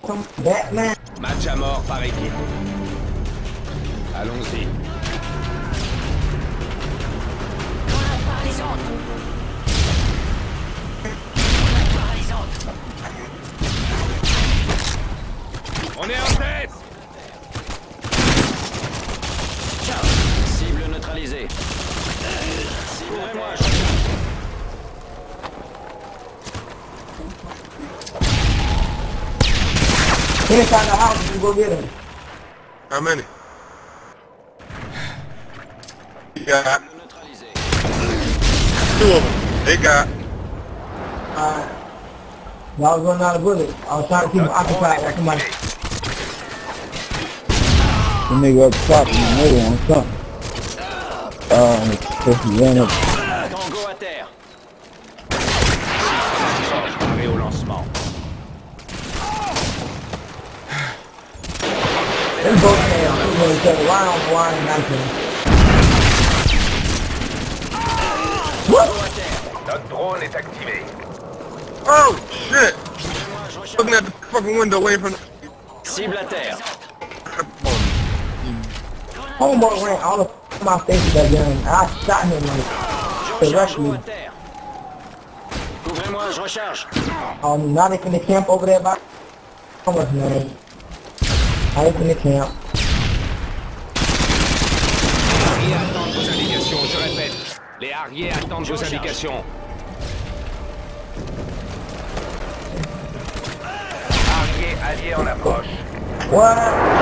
Batman. Match à mort par équipe. Allons-y. On est en tête. Cible neutralisée. Couvrez-moi. Get inside the house and go get him. How many? You got two of them. They got. Alright. Y'all was running out of bullets. I was trying to keep him occupied like somebody. The nigga up top in the middle on something. He ran up. Tango à terre. Préparé au lancement. They both had shooting each other right on the line and 19. What? Notre drone est activé. Oh shit! Looking at the fucking window away from. Cible à terre. Homeboy ran all of my face with that gun. And I shot him like directly. Couvrez-moi, je recharge. Now they finna camp over there by what's his name? I was in the camp. Harrier attendent vos indications, je répète. Les Harrier attendent vos indications. Harrier allié en approche. What?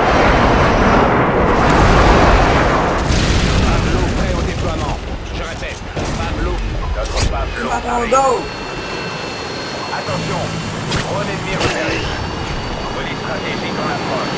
Pavelow prêt au déploiement. Je répète. Pavelow. Notre Pavelow. Go! Attention. Drone ennemi repéré. Police stratégique en approche.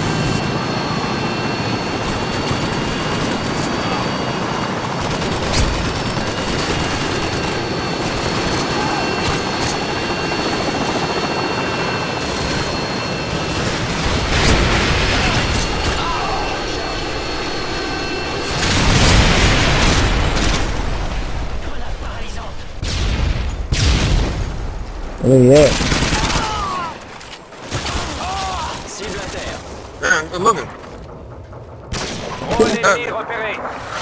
Where he at? Cible à terre. Damn, good looking. Drone ennemi repéré.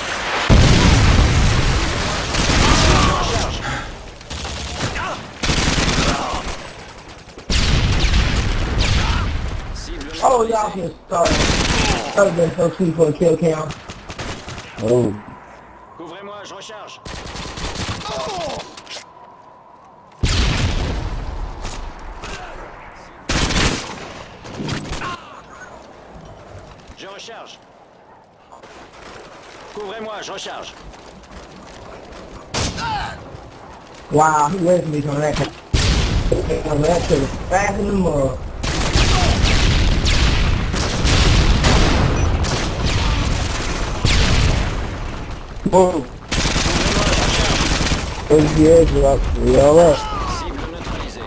Oh, y'all can start. That would been so sweet for a kill cam. Oh. Couvrez-moi, je recharge. Je recharge. Couvrez-moi, je recharge. Wow, he raised me from that. That shit was fast in the mud. Whoa. Where's the edge up? We all up. Cible neutralisée.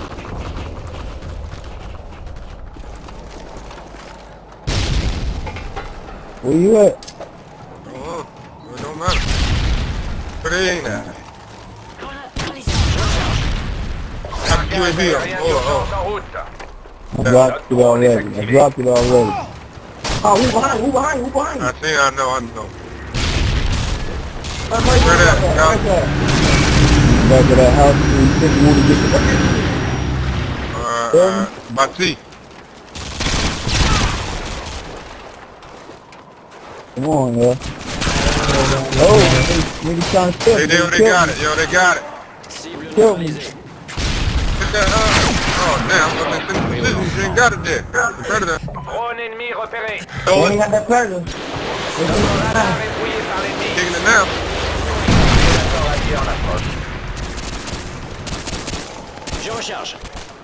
Where you at? Oh, it don't matter. But it ain't that. Got the UAV up. Oh, I dropped it already. I dropped it already. Oh, who behind? Who behind? Who behind? I see, I know. Right Where that? there. Back to that house where you think you want to get the by T. Come on, yo. Oh, niggas trying to steal. They got it, yo, they got it. Cible Kill me. neutralisée. Oh, damn, you ain't got it there. Predator. Drone ennemi repéré. They ain't got that predator. Radar ébrouillé par l'ennemi. Taking it now. Prédateur allié en approche. Je recharge.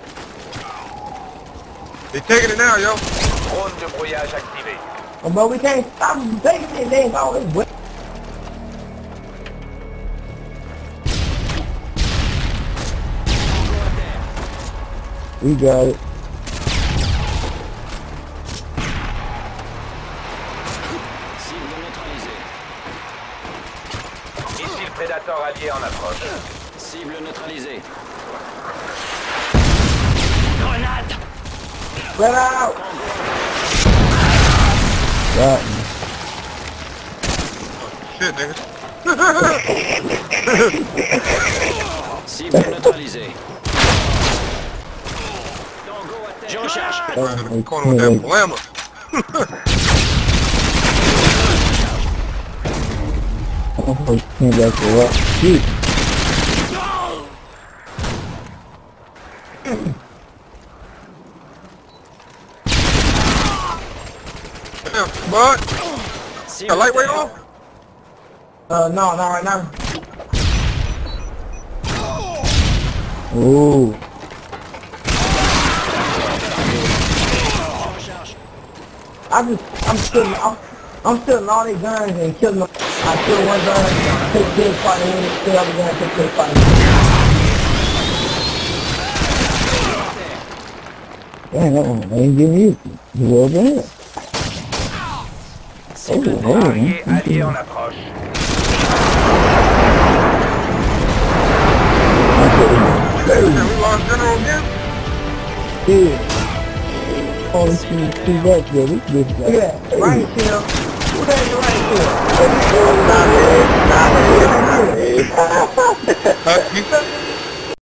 They taking it now, yo. Drone de brouillage activé. Oh, but we can't stop them. They ain't always wet. We got it. Cible neutralisée. Ici le prédateur allié en approche. Cible neutralisée. Grenade! Spread out. Right. Shit, nigga. Cible neutralisée. Je recharge. Right in the corner with that blammer. Oh, came back to what? Shoot. Damn, bud. Got lightweight on? No, not right now. Ooh. I'm stealing all these guns and killing them. I steal one gun, take this fight and win it, steal the other gun, take this fight. Damn, that one ain't getting you. You well done. Harrier allié en approche. Damn, we lost General again? Yeah. Oh, see that, baby. This guy. Look at that, right here. Who that is right here? You said?